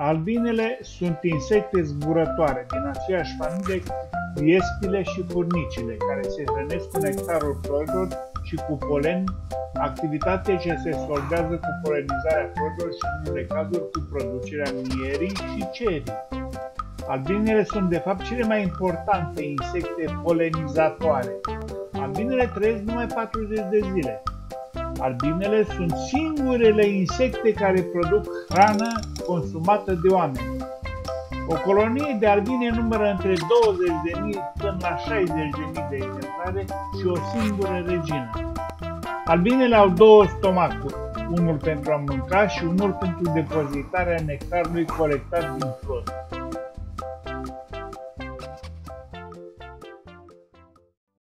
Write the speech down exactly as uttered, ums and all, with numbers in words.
Albinele sunt insecte zburătoare din aceeași familie cu viespile și furnicile, care se hrănesc cu nectarul florilor și cu polen, activitate ce se soldează cu polenizarea florilor și, în unele cazuri, cu producerea mierii și cerii. Albinele sunt, de fapt, cele mai importante insecte polenizatoare. Albinele trăiesc numai patruzeci de zile. Albinele sunt singurele insecte care produc hrană consumată de oameni. O colonie de albine numără între douăzeci de mii până la șaizeci de mii de exemplare și o singură regină. Albinele au două stomacuri, unul pentru a mânca și unul pentru depozitarea nectarului colectat din flori.